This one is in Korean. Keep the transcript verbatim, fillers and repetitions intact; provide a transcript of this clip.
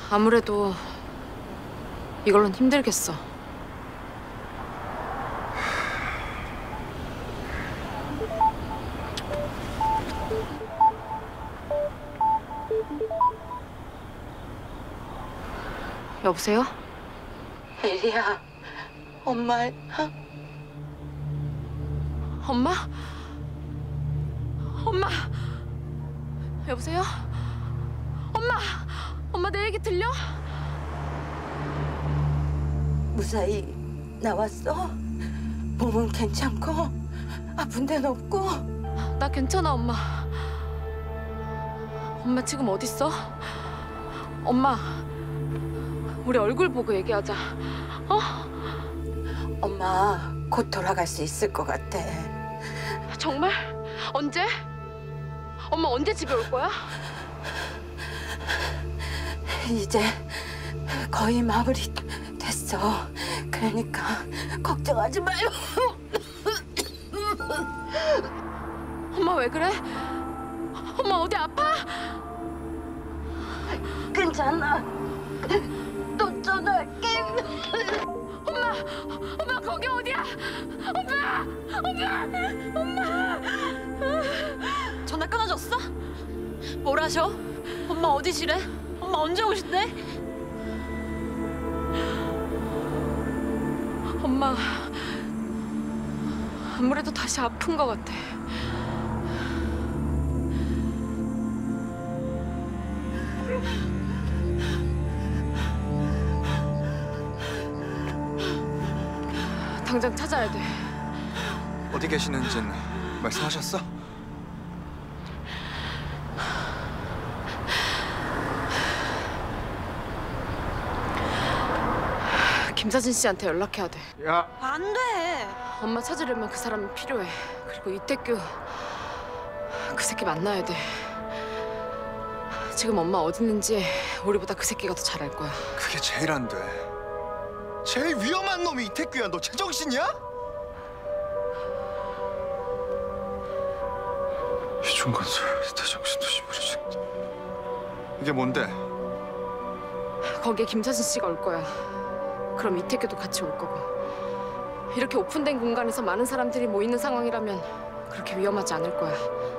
아무래도 이걸로는 힘들겠어. 여보세요? 예리야, 엄마, 어? 엄마? 엄마? 여보세요? 엄마! 엄마 내 얘기 들려? 무사히 나왔어? 몸은 괜찮고? 아픈 데는 없고? 나 괜찮아, 엄마. 엄마 지금 어딨어? 엄마, 우리 얼굴 보고 얘기하자. 어? 엄마 곧 돌아갈 수 있을 것 같아. 정말? 언제? 엄마 언제 집에 올 거야? 이제 거의 마무리 됐어. 그러니까 걱정하지 말고. 엄마 왜 그래? 엄마 어디 아파? 괜찮아. 또 전화할게. 엄마! 엄마 거기 어디야? 엄마! 엄마! 엄마! 전화 끊어졌어? 뭘 하셔? 엄마 어디시래? 엄마 언제 오신대? 엄마 아무래도 다시 아픈 것 같아. 당장 찾아야 돼. 어디 계시는지는 말씀하셨어? 김사진 씨한테 연락해야 돼. 야! 안 돼! 엄마 찾으려면 그 사람이 필요해. 그리고 이태규, 그 새끼 만나야 돼. 지금 엄마 어디 있는지 우리보다 그 새끼가 더 잘 알 거야. 그게 제일 안 돼. 제일 위험한 놈이 이태규야. 너 제정신이야? 이중건설 제정신도 모르겠다. 이게 뭔데? 거기에 김사진 씨가 올 거야. 그럼 이태규도 같이 올 거고. 이렇게 오픈된 공간에서 많은 사람들이 모이는 상황이라면 그렇게 위험하지 않을 거야.